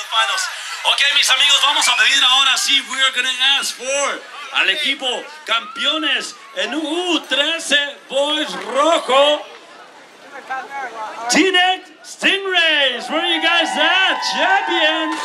the finals. Ok, mis amigos, vamos a pedir ahora sí. We are going to ask for al equipo campeones en U13 Boys Rojo. Teenage Stingrays, where are you guys at? Champions!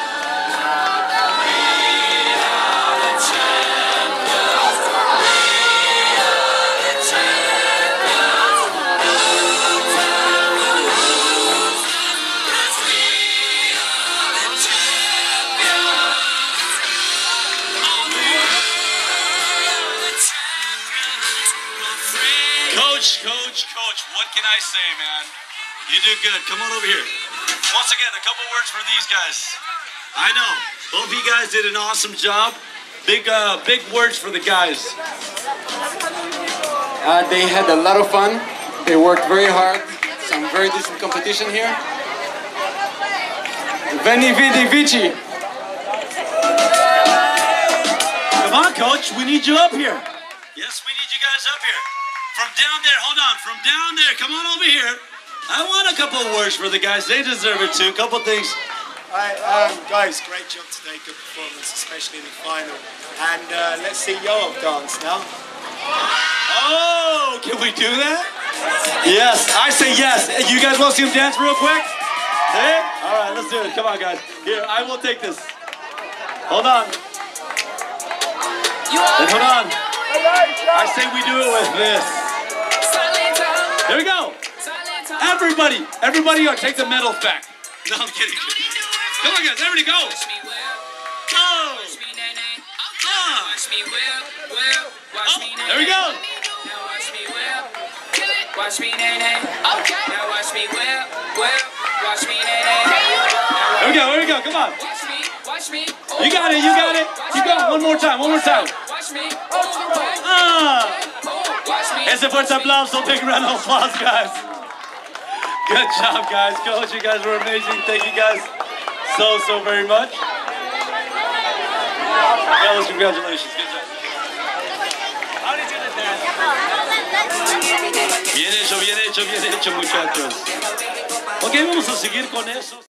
Coach, what can I say, man? You do good. Come on over here. Once again, a couple words for these guys. I know. Both of you guys did an awesome job. Big words for the guys. They had a lot of fun. They worked very hard. Some very decent competition here. Veni Vidi Vici. Come on, Coach. We need you up here. Yes, we need you guys up here. From down there, hold on. From down there, come on over here. I want a couple of words for the guys. They deserve it too. A couple things. Guys, great job today. Good performance, especially in the final. And let's see Yoav dance now. Oh, can we do that? Yes, I say yes. You guys want to see him dance real quick? Hey? All right, let's do it. Come on, guys. Here, I will take this. Hold on. And hold on. I say we do it with this. There we go. Everybody, take the medals back. No, I'm kidding. Come on, guys, everybody go. Go. Oh, there we go. Watch me, nay, nay. Okay. Now watch me, watch me, nay, nay. Here we go, come on. Watch me. You got it. Keep going, one more time. Watch me. Ese fuerte aplauso, big round of applause, guys. Good job, guys. Coach, you guys were amazing. Thank you guys so very much. Fellas, congratulations. Good job. How did you do that? Bien hecho, muchachos. Ok, vamos a seguir con eso.